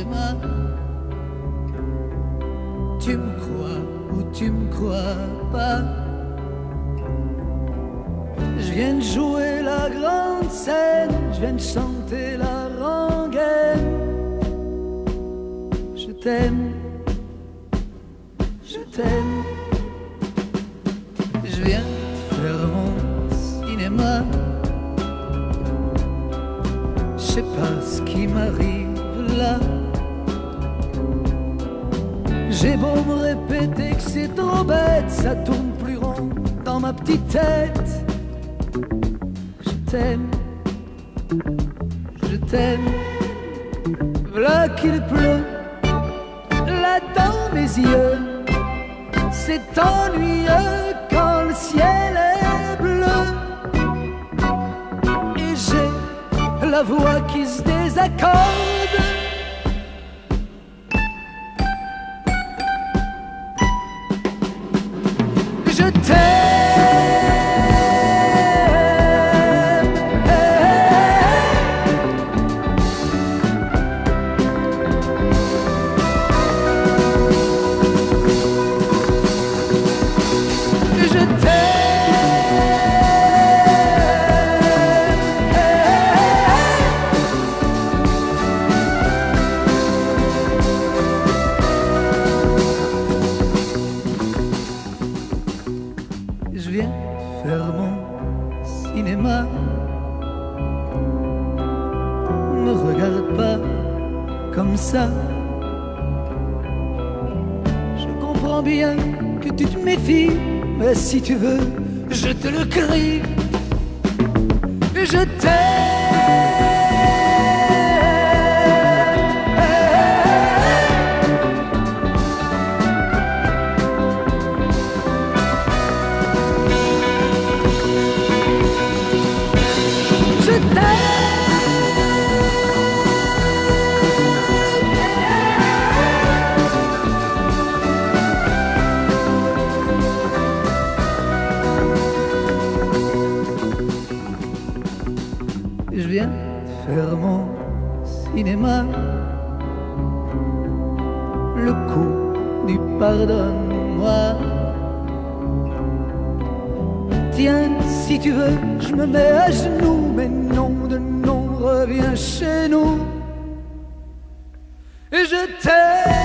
cinéma. Tu me crois ou tu me crois pas? Je viens de jouer la grande scène, je viens de chanter la rengaine. Je t'aime, je t'aime. Je viens de faire mon cinéma. Je sais pas ce qui m'arrive là. J'ai beau me répéter que c'est trop bête, ça tourne plus rond dans ma petite tête. Je t'aime, je t'aime. V'là qu'il pleut, là dans mes yeux. C'est ennuyeux quand le ciel est bleu. Et j'ai la voix qui se désaccorde. Je t'aime. Je Je viens faire mon cinéma. Ne regarde pas comme ça. Je comprends bien que tu te méfies, mais si tu veux, je te le crie. Je Je viens faire mon cinéma. Le coup du pardonne-moi. Tiens, si tu veux, je me mets à genoux. Mais non de non, reviens chez nous. Et je t'aime.